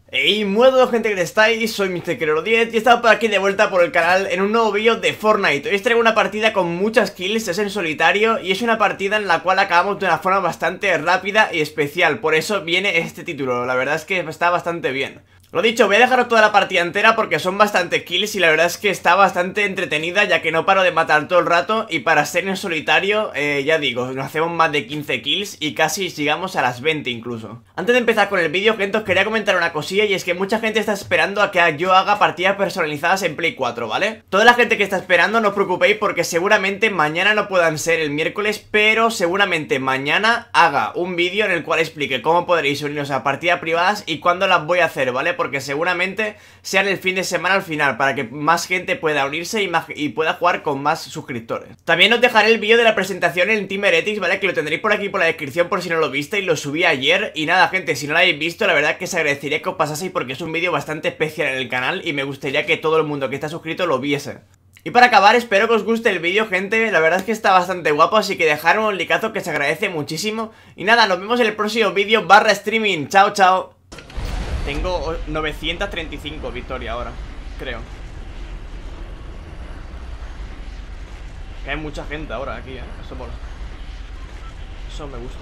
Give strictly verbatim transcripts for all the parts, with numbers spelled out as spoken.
Hey, muy buenas gente que estáis, soy mister Querero diez y he estado por aquí de vuelta por el canal en un nuevo vídeo de Fortnite. Hoy os traigo una partida con muchas kills, es en solitario y es una partida en la cual acabamos de una forma bastante rápida y especial. Por eso viene este título, la verdad es que está bastante bien. Lo dicho, voy a dejaros toda la partida entera porque son bastante kills y la verdad es que está bastante entretenida, ya que no paro de matar todo el rato. Y para ser en solitario, eh, ya digo, nos hacemos más de quince kills y casi llegamos a las veinte incluso. Antes de empezar con el vídeo, gente, os quería comentar una cosilla, y es que mucha gente está esperando a que yo haga partidas personalizadas en Play cuatro, ¿vale? Toda la gente que está esperando, no os preocupéis porque seguramente mañana no puedan ser el miércoles, pero seguramente mañana haga un vídeo en el cual explique cómo podréis uniros a partidas privadas y cuándo las voy a hacer, ¿vale? Porque seguramente sean el fin de semana al final, para que más gente pueda unirse y, más, y pueda jugar con más suscriptores. También os dejaré el vídeo de la presentación en Team Heretics, ¿vale? Que lo tendréis por aquí por la descripción por si no lo visteis, lo subí ayer. Y nada, gente, si no lo habéis visto, la verdad que se agradecería que os pasaseis porque es un vídeo bastante especial en el canal y me gustaría que todo el mundo que está suscrito lo viese. Y para acabar, espero que os guste el vídeo, gente. La verdad es que está bastante guapo, así que dejadme un likeazo que se agradece muchísimo. Y nada, nos vemos en el próximo vídeo barra streaming. Chao, chao. Tengo novecientos treinta y cinco victorias ahora, creo. Que hay mucha gente ahora aquí, ¿eh? Eso mola. Eso me gusta.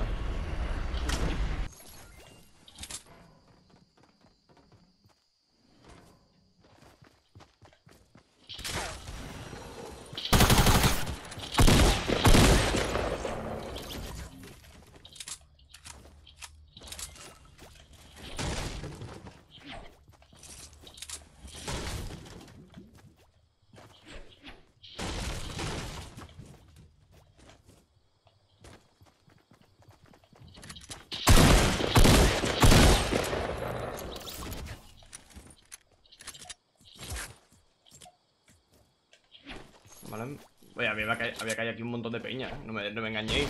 Vale. Oye, había que, había que hay aquí un montón de peña, ¿eh? No me, no me engañéis.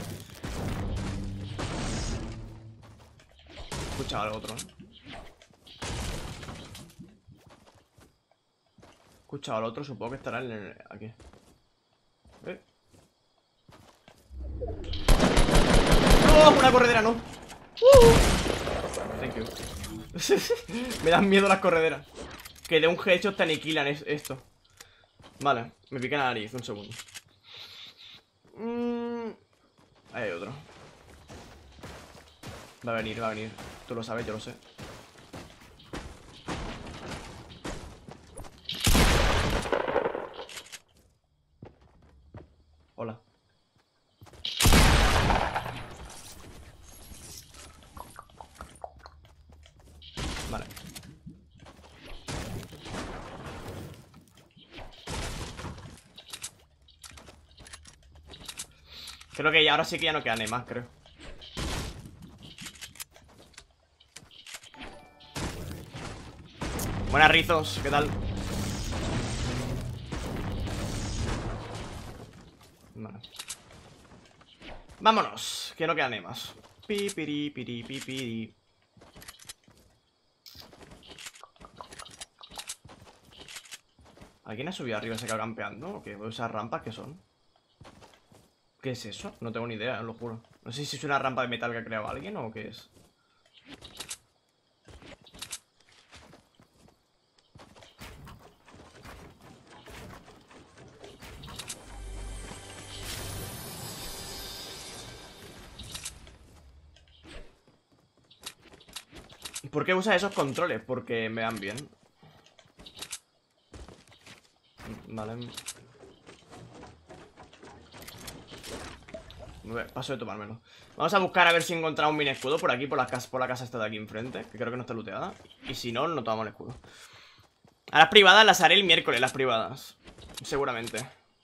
He escuchado al otro, ¿eh? He escuchado al otro, supongo que estará en el, aquí. ¿Eh? ¡No! ¡Una corredera, no! Uh. Thank you. Me dan miedo las correderas. Que de un headshot te aniquilan es, esto. Vale, me pica la nariz, un segundo. mm. Ahí hay otro. Va a venir, va a venir. Tú lo sabes, yo lo sé. Hola. Vale. Creo que ya, ahora sí que ya no queda ni más, creo. Buenas, Rizos, ¿qué tal? Vale. Vámonos, que no queda ni más. Pi, piri, piri, pi, piri. ¿Alguien ha subido arriba y se queda campeando? ¿O qué? ¿Esas rampas qué son? ¿Qué es eso? No tengo ni idea, lo juro. No sé si es una rampa de metal que ha creado alguien o qué es. ¿Por qué usa esos controles? Porque me dan bien. Vale. Paso de tomármelo. Vamos a buscar a ver si he encontrado un mini escudo por aquí, por la casa, por la casa esta de aquí enfrente, que creo que no está looteada. Y si no, no tomamos el escudo. A las privadas las haré el miércoles, las privadas. Seguramente.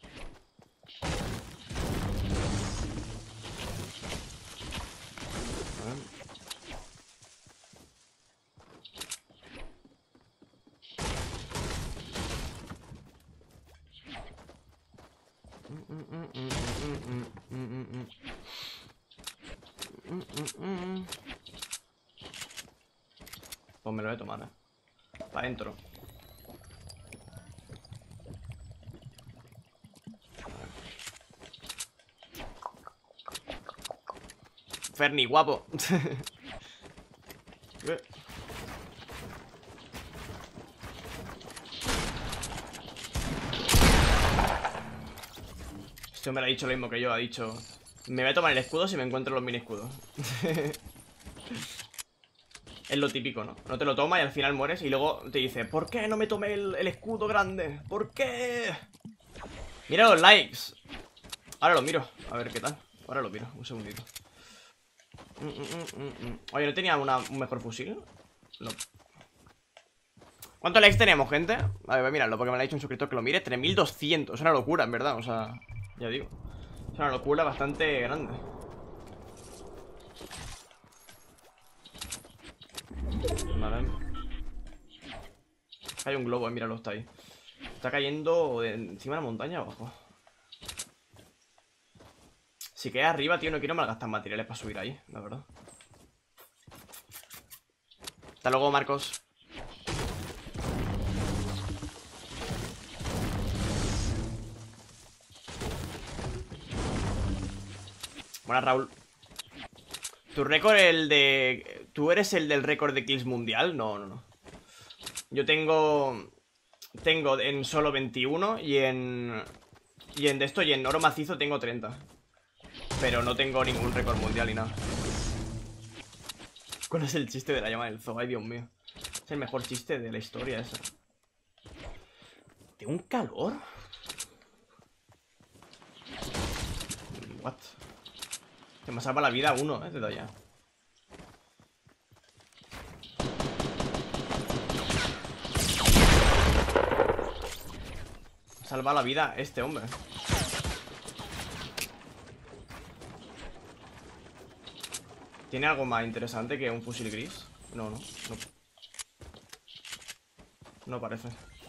Pues me lo voy a tomar, eh. Para adentro. Ferni, guapo. Este hombre ha dicho lo mismo que yo. Ha dicho: me voy a tomar el escudo si me encuentro los mini escudos. Es lo típico, ¿no? No te lo toma y al final mueres. Y luego te dice: ¿por qué no me tomé el, el escudo grande? ¿Por qué? Mira los likes. Ahora lo miro, a ver qué tal. Ahora lo miro, un segundito. mm, mm, mm, mm. Oye, ¿no tenía una, un mejor fusil? No. ¿Cuántos likes tenemos, gente? A ver, míralo, porque me lo ha dicho un suscriptor que lo mire. Tres mil doscientos, es una locura, en verdad. O sea, ya digo, es una locura bastante grande. Vale. Hay un globo, eh, míralo, está ahí. Está cayendo de encima de la montaña abajo. Si queda arriba, tío, no quiero malgastar materiales para subir ahí, la verdad. Hasta luego, Marcos. Buenas, Raúl. ¿Tu récord el de... ¿Tú eres el del récord de kills mundial? No, no, no. Yo tengo... Tengo en solo veintiuno y en... Y en de esto y en oro macizo tengo treinta. Pero no tengo ningún récord mundial ni nada. ¿Cuál es el chiste de la llama del zoo? Ay, Dios mío. Es el mejor chiste de la historia esa. ¿De un calor? What? Que me salva la vida uno, eh, desde allá. Me salva la vida este hombre. ¿Tiene algo más interesante que un fusil gris? No, no, no. No parece.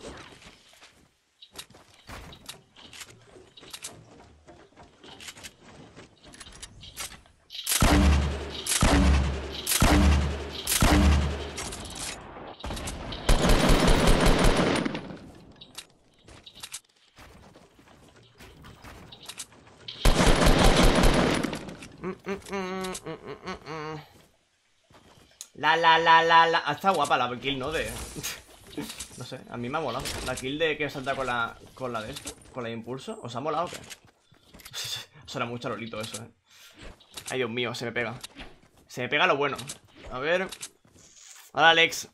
La la la la la. Está guapa la kill, ¿no? De... No sé, a mí me ha molado. La kill de que salta con la... Con la de esto, con la de impulso. ¿Os ha molado o qué? Suena mucho a Lolito eso, eh. Ay, Dios mío, se me pega. Se me pega lo bueno. A ver. Hola, Alex.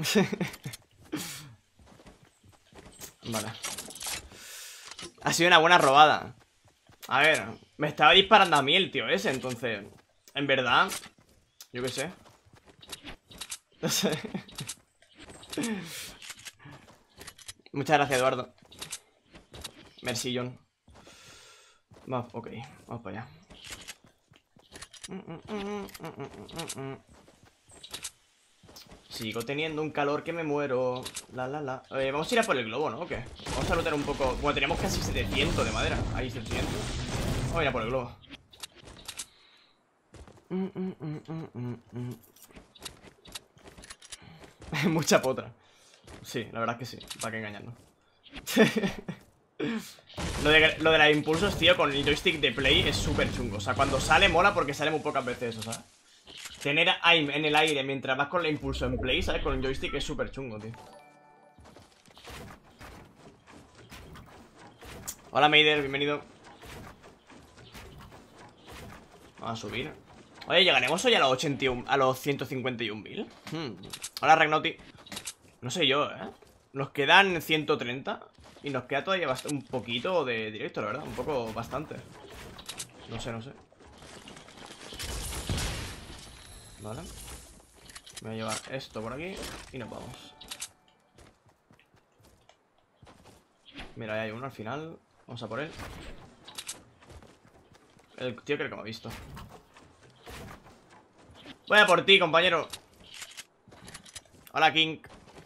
Vale. Ha sido una buena robada. A ver, me estaba disparando a mí el tío ese, entonces... En verdad... Yo qué sé. No sé. Muchas gracias, Eduardo. Merci, John. Vamos, ok, vamos para allá. Sigo teniendo un calor que me muero. La, la, la. Eh, vamos a ir a por el globo, ¿no? ¿O qué? Vamos a lootear un poco. Bueno, tenemos casi setecientos de madera. Ahí, setecientos. Vamos a ir a por el globo. Mucha potra. Sí, la verdad es que sí. ¿Para qué engañarnos? Lo de, lo de la impulsos, tío, con el joystick de play es súper chungo. O sea, cuando sale mola porque sale muy pocas veces eso, ¿sabes? Tener aim en el aire mientras vas con el impulso en play, ¿sabes? Con el joystick es súper chungo, tío. Hola, Maider, bienvenido. Vamos a subir. Oye, ¿llegaremos hoy a los ochenta y uno, a los ciento cincuenta y un mil? Hmm. Hola, Ragnoti. No sé yo, ¿eh? Nos quedan ciento treinta. Y nos queda todavía un poquito de directo, la verdad. Un poco, bastante. No sé, no sé. Vale. Me voy a llevar esto por aquí y nos vamos. Mira, ahí hay uno al final. Vamos a por él. El tío creo que me ha visto. Voy a por ti, compañero. Hola, King.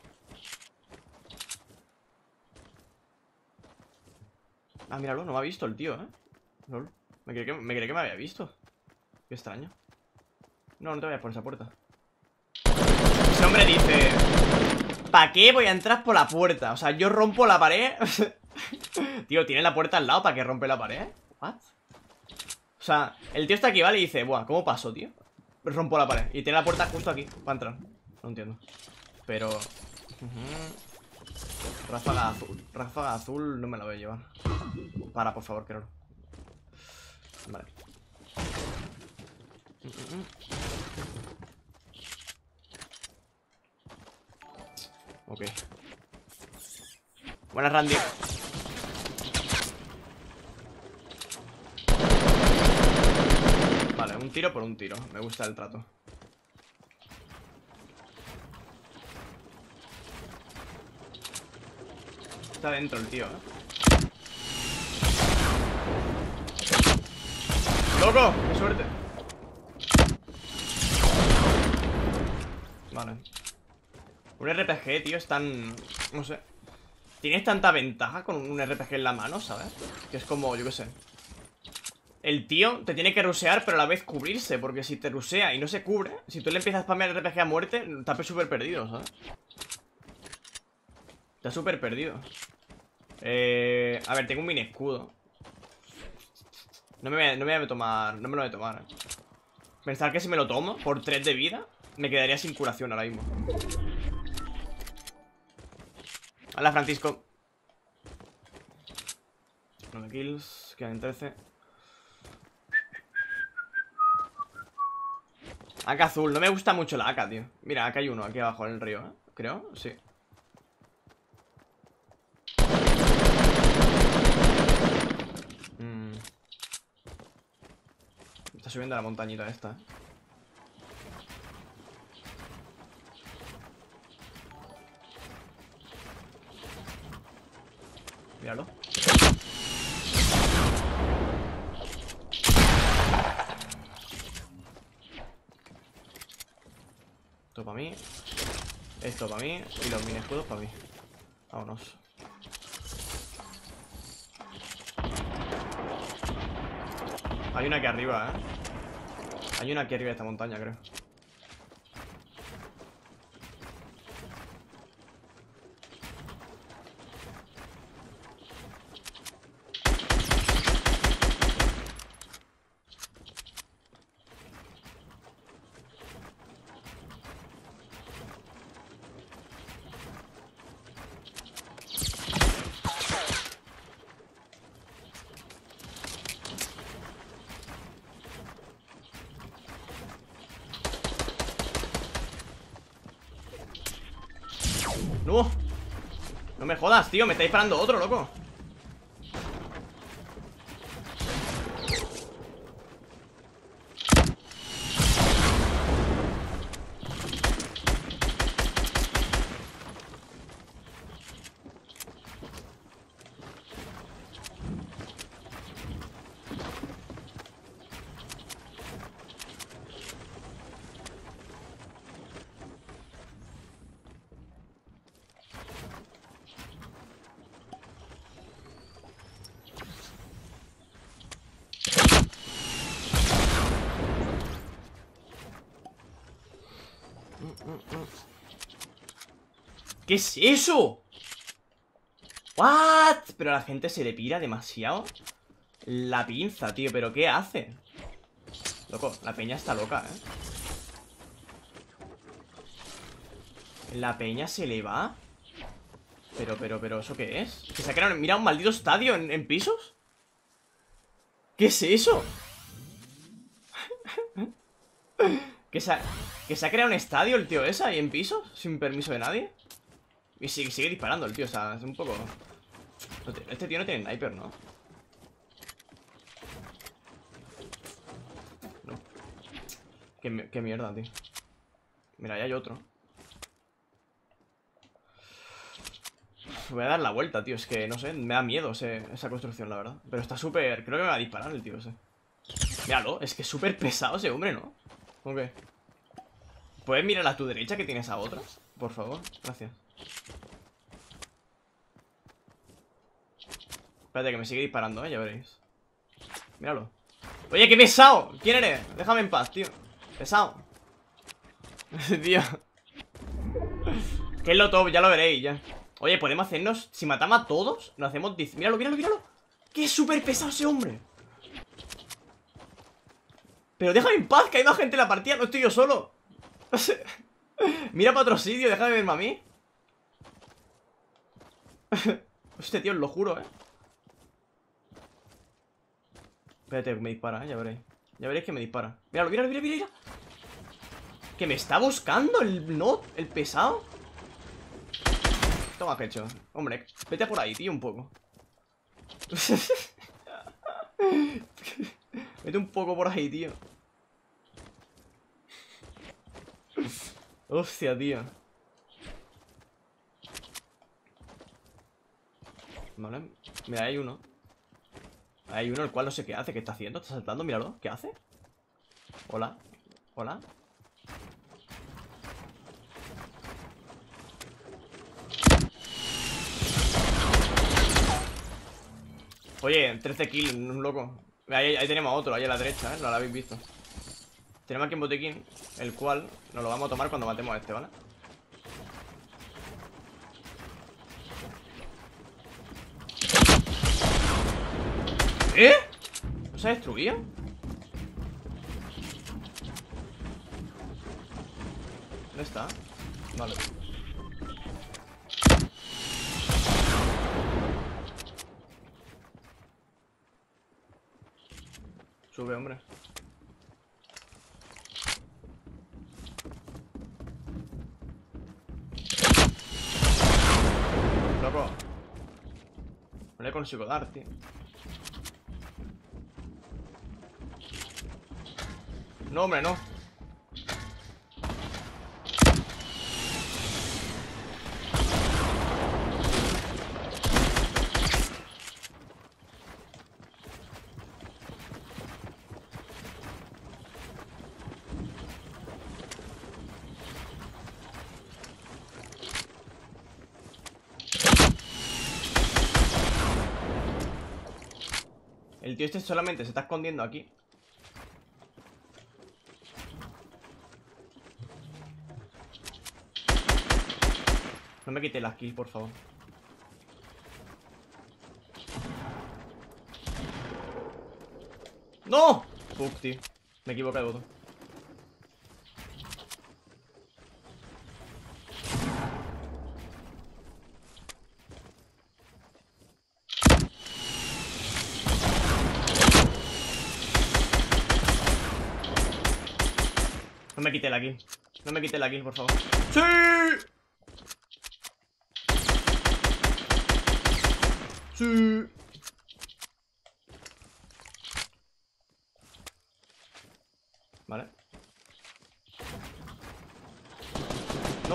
Ah, míralo, no me ha visto el tío, ¿eh? Lol. Me creí que me, creí que me había visto. Qué extraño. No, no te vayas por esa puerta. Ese hombre dice: ¿para qué voy a entrar por la puerta? O sea, yo rompo la pared. Tío, tiene la puerta al lado. ¿Para qué rompe la pared? ¿What? O sea, el tío está aquí, ¿vale? Y dice: buah, ¿cómo paso, tío? Rompo la pared. Y tiene la puerta justo aquí para entrar. No entiendo. Pero... Uh-huh. Ráfaga azul. Ráfaga azul no me la voy a llevar. Para, por favor, que no. Vale. Ok. Buena Randy. Vale, un tiro por un tiro. Me gusta el trato. Está dentro el tío, ¿eh? ¡Loco! ¡Qué suerte! Vale. Un R P G, tío, es tan... No sé. Tienes tanta ventaja con un R P G en la mano, ¿sabes? Que es como, yo qué sé. El tío te tiene que rusear, pero a la vez cubrirse. Porque si te rusea y no se cubre, si tú le empiezas a spamear R P G a muerte, estás súper perdido, ¿sabes? Estás súper perdido. Eh... A ver, tengo un mini escudo. No me, voy a, no me voy a tomar... No me lo voy a tomar, eh. Pensar que si me lo tomo por tres de vida, me quedaría sin curación ahora mismo. Hola, Francisco. nueve kills, quedan trece. A K azul, no me gusta mucho la A K, tío. Mira, acá hay uno, aquí abajo en el río, ¿eh? Creo, sí. mm. Está subiendo a la montañita esta, ¿eh? Míralo. Esto para mí. Esto para mí. Y los mini escudos para mí. Vámonos. Hay una aquí arriba, eh. Hay una aquí arriba de esta montaña, creo. No. No me jodas, tío. Me está disparando otro, loco. ¿Qué es eso? ¿What? Pero a la gente se le pira demasiado la pinza, tío. ¿Pero qué hace? Loco, la peña está loca, ¿eh? La peña se le va. Pero, pero, pero, ¿eso qué es? ¿Que se ha creado, mira, un maldito estadio en, en pisos? ¿Qué es eso? ¿Que se, ha, ¿Que se ha creado un estadio el tío ese ahí en pisos? Sin permiso de nadie. Y sigue, sigue disparando el tío, o sea, es un poco... Este tío no tiene sniper, ¿no? No. Qué, qué mierda, tío. Mira, ahí hay otro. Voy a dar la vuelta, tío. Es que, no sé, me da miedo ese, esa construcción, la verdad. Pero está súper... Creo que me va a disparar el tío ese. Míralo, es que es súper pesado ese hombre, ¿no? ¿Cómo que? ¿Puedes mirar a tu derecha que tienes a otra? Por favor, gracias. Espérate que me sigue disparando, eh, ya veréis. Míralo. Oye, qué pesado. ¿Quién eres? Déjame en paz, tío. Pesado. Tío. Que es lo top, ya lo veréis, ya. Oye, podemos hacernos... Si matamos a todos, nos hacemos... Míralo, míralo, míralo. Que es súper pesado ese hombre. Pero déjame en paz, que hay más gente en la partida. No estoy yo solo. Mira para otro sitio, déjame verme a mí. Hostia, tío, os lo juro, eh. Espérate, me dispara, ¿eh? Ya veréis. Ya veréis que me dispara. Míralo, míralo, míralo, míralo. Que me está buscando el no, el pesado. Toma, hecho. Hombre, vete por ahí, tío, un poco. Vete un poco por ahí, tío. Hostia, tío. Vale, mira, hay uno. Hay uno el cual no sé qué hace, qué está haciendo, está saltando, míralo, ¿qué hace? Hola, hola. Oye, trece kills, un loco. Ahí, ahí tenemos a otro, ahí a la derecha, ¿eh? No lo habéis visto. Tenemos aquí un botiquín, el cual nos lo vamos a tomar cuando matemos a este, ¿vale? ¿Eh? ¿No se ha destruido? ¿Dónde está? Vale. Sube, hombre. Loco. No le consigo dar, tío. No, hombre, no. El tío este solamente se está escondiendo aquí. No me quite las kills, por favor. ¡No! Fuck, tío. Me equivoqué de botón. No me quite la kill. No me quite la kill, por favor. ¡Sí! Sí. Vale. No.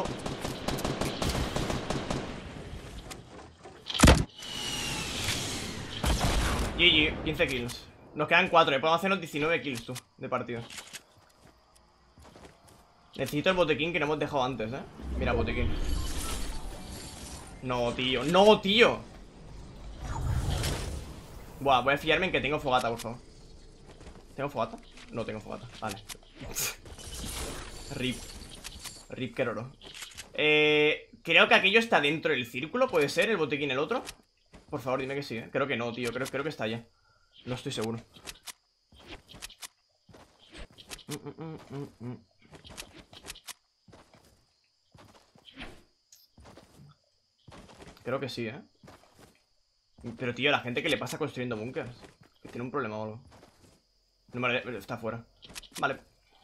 G G, quince kills. Nos quedan cuatro, eh. Podemos hacernos diecinueve kills, tú, de partido. Necesito el botequín que no hemos dejado antes, eh. Mira, botequín. No, tío, no, tío. Buah, voy a fiarme en que tengo fogata, por favor. ¿Tengo fogata? No tengo fogata, vale. Rip. Rip Keroro. Eh, creo que aquello está dentro del círculo. ¿Puede ser el botequín el otro? Por favor, dime que sí, ¿eh? Creo que no, tío, creo, creo que está allá. No estoy seguro. mm, mm, mm, mm. Creo que sí, ¿eh? Pero, tío, la gente que le pasa construyendo búnkers, que tiene un problema o algo. No, vale, está fuera. Vale.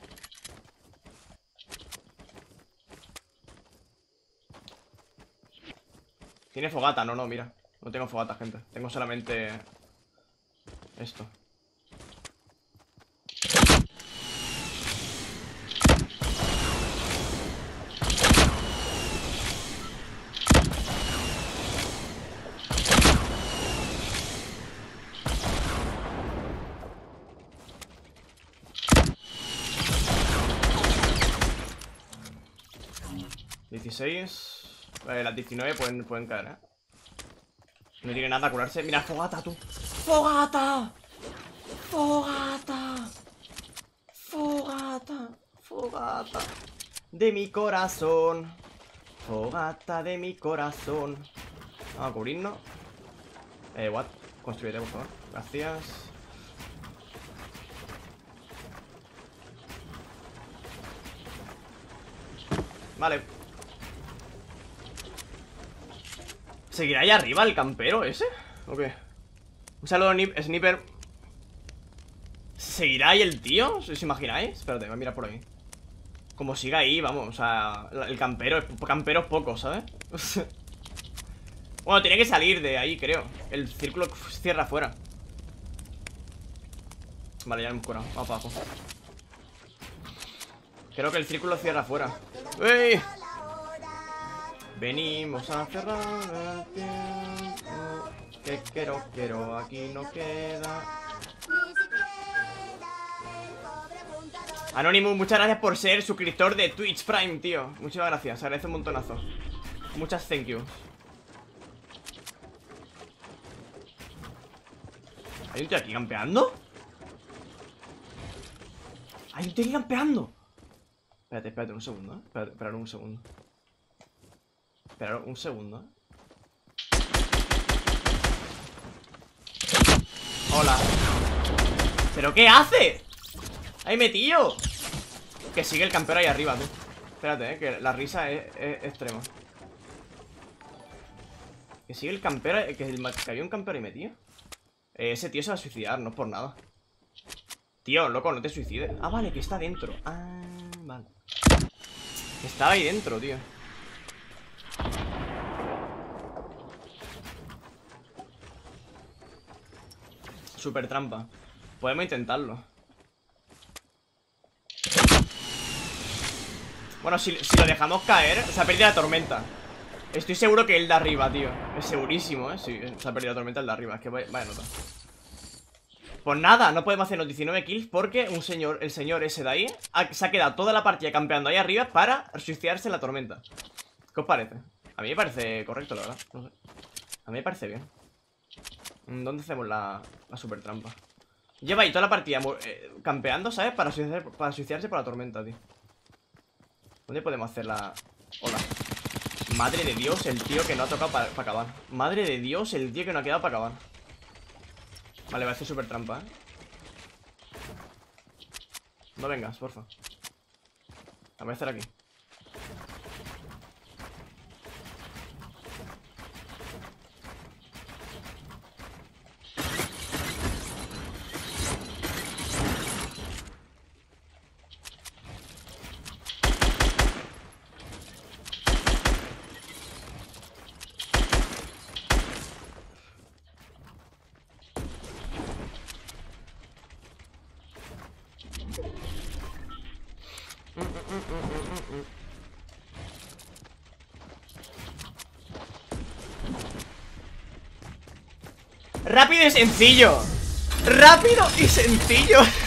Tiene fogata, no, no, mira. No tengo fogata, gente. Tengo solamente esto. dieciséis. Vale, las diecinueve pueden, pueden caer, ¿eh? No tiene nada a curarse. Mira, fogata, tú. ¡Fogata! ¡Fogata! ¡Fogata! ¡Fogata! De mi corazón. Fogata de mi corazón. Vamos a cubrirnos. Eh, what? Construyete, por favor. Gracias. Vale. ¿Seguirá ahí arriba el campero ese? ¿O qué? Un saludo, Sniper. ¿Seguirá ahí el tío? ¿Os imagináis? Espérate, voy a mirar por ahí. Como siga ahí, vamos, o sea, el campero, el campero es poco, ¿sabes? Bueno, tiene que salir de ahí, creo. El círculo cierra afuera. Vale, ya hemos curado, vamos para abajo. Creo que el círculo cierra afuera. ¡Ey! Venimos a cerrar el tiempo. Que quiero, quiero, aquí no queda. Anonymous, muchas gracias por ser suscriptor de Twitch Prime, tío. Muchas gracias, agradezco un montonazo. Muchas thank you. ¿Hay un tío aquí campeando? ¿Hay un tío aquí campeando? Espérate, espérate un segundo, ¿eh? Espérate, espérate un segundo. Espera un segundo, ¿eh? Hola. ¿Pero qué hace? ¡Ahí metido! Que sigue el campero ahí arriba, tú. Espérate, eh, que la risa es, es extrema. Que sigue el campero, eh, que, el, que había un campero ahí metido. eh, Ese tío se va a suicidar, no es por nada. Tío, loco, no te suicides. Ah, vale, que está dentro. Ah, vale. Estaba ahí dentro, tío. Super trampa. Podemos intentarlo. Bueno, si, si lo dejamos caer, se ha perdido la tormenta. Estoy seguro que el de arriba, tío. Es segurísimo, eh. Sí, se ha perdido la tormenta el de arriba. Es que vaya, vaya nota. Pues nada, no podemos hacernos diecinueve kills porque un señor, el señor ese de ahí ha, se ha quedado toda la partida campeando ahí arriba para suicidarse en la tormenta. ¿Qué os parece? A mí me parece correcto, la verdad. No sé. A mí me parece bien. ¿Dónde hacemos la, la super trampa? Lleva ahí toda la partida eh, campeando, ¿sabes? Para suicidarse, para suicidarse por la tormenta, tío. ¿Dónde podemos hacer la...? Hola. Madre de Dios, el tío que no ha tocado para pa acabar. Madre de Dios, el tío que no ha quedado para acabar. Vale, va a hacer super trampa, ¿eh? No vengas, porfa. La voy a hacer aquí. Rápido y sencillo. Rápido y sencillo.